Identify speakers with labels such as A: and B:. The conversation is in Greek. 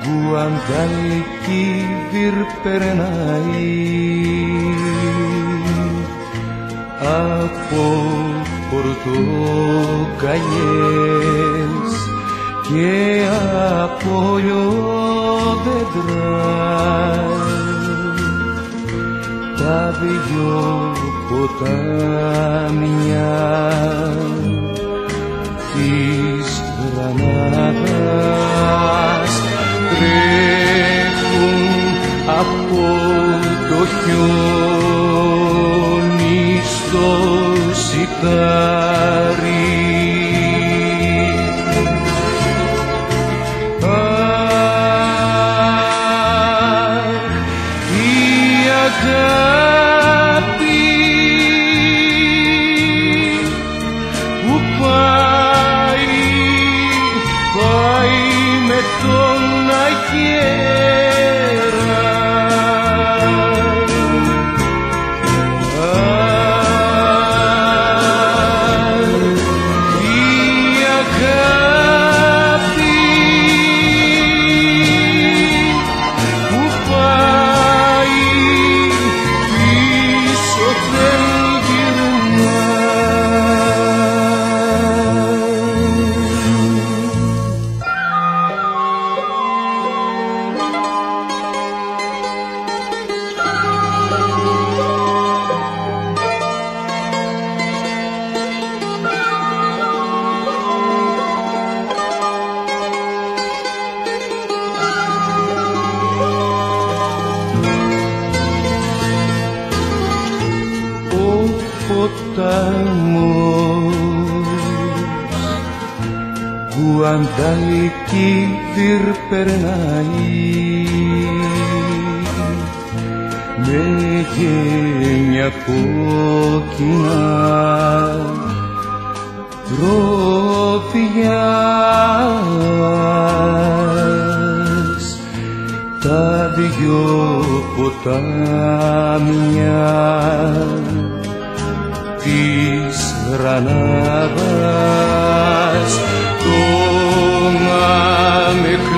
A: Guadalquivir περνάει από πορτοκαλιές και από λιόδεντρα, τα δυο ποτάμια της Γρανάδας τρέχουν από το χιόνι στο σιτάρι. Αχ, η αγάπη που πάει με τον αγέρα. Η αγάπη που πάει πίσω δεν γυρνά. Ποτάμος Guadalquivir περνάει με γένια κόκκινα ρόδιας, τα δυο ποτάμια της Γρανάδας, τον